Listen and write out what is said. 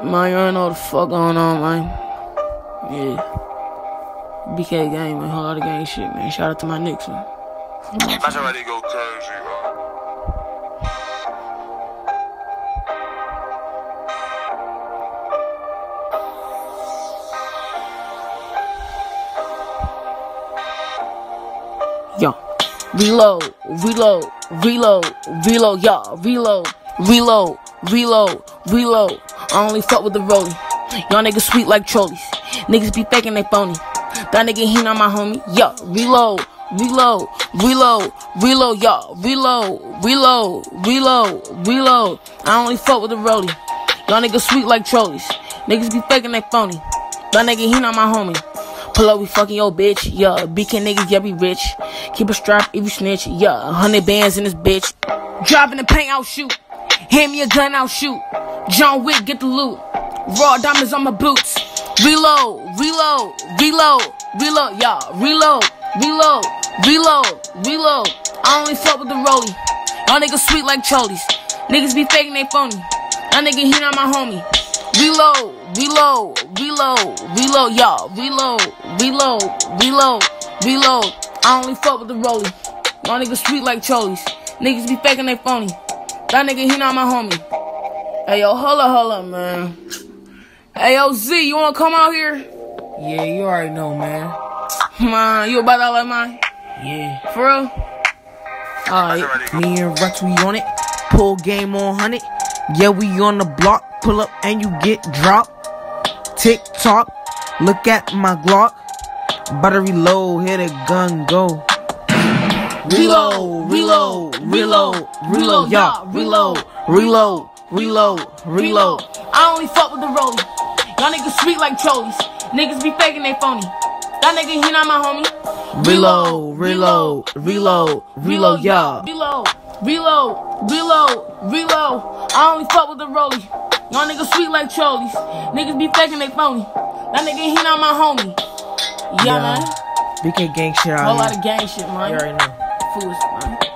Man, you already know what the fuck going on, man. Yeah. BK gang, man. Whole lot of gang shit, man. Shout out to my Knicks, man. That's how they go crazy, bro. Yo, reload, y'all, reload. I only fuck with the rollie. Y'all niggas sweet like trolleys. Niggas be faking they phony. That nigga, he not my homie. Yo, reload, y'all, reload. I only fuck with the rollie. Y'all niggas sweet like trolleys. Niggas be faking they phony. That nigga, he not my homie. Pull up, we fucking your bitch, yeah. BK niggas, yeah, we rich. Keep a strap if you snitch, yeah. 100 bands in this bitch. Drop in the paint, I'll shoot. Hand me a gun, I'll shoot. John Wick, get the loot. Raw diamonds on my boots. Reload, y'all. Reload. I only fuck with the rollie. Y'all niggas sweet like trolleys. Niggas be faking they phony. That nigga, he not my homie. Reload, y'all. Reload. I only fuck with the rollie. Y'all niggas sweet like trolleys. Niggas be faking they phony. That nigga, he not my homie. Hey, yo, hold up, man. Hey, yo, Z, you wanna come out here? Yeah, you already know, man. Man, you about that like mine? Yeah. For real? Alright, me and Rex, we on it. Pull game on 100. Yeah, we on the block. Pull up and you get dropped. Tick tock. Look at my Glock. Better reload. Hear the gun go. Reload, y'all. Reload. I only fuck with the rollie. Y'all niggas sweet like trolleys. Niggas be faking they phony. That nigga, he not my homie. Reload, y'all. Reload. I only fuck with the rollie. Y'all niggas sweet like trolleys. Niggas be faking they phony. That nigga, he not my homie. Yeah, man. BK gang shit out Whole here. lot of gang shit, man. You already know. Fools, man.